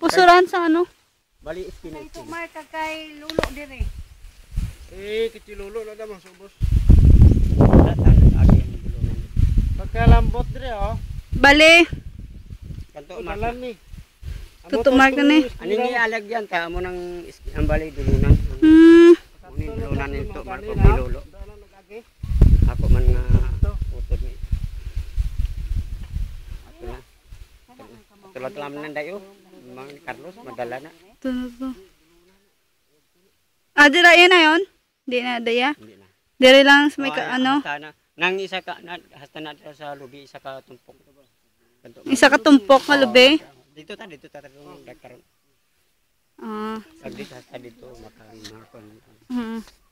Pusuran sa ano? Bali iskina. Ito marka kay lulo dire. Kichilulo na naman subos. Datang agi ang dulunan. Pagkalambot dire oh. Bali. Kanto Dalan ni. Tutumag na ni. Ano ni alagyan ta amo nang ang bali dulunan. Ni dulunan nito marko bilulo. Ako man nga utod ni. Tulad lam nang dayo. Mang Carlos madala na. Ito na to. Ah, dira yan na yun? Di na, daya? Hindi na. Dira lang sa may ano? Nang isa ka hasta na sa lubi isa ka tumpok. Isa ka tumpok nga lubi? Dito ta karon. Ah. Pag dito hasta dito makakon. Mm.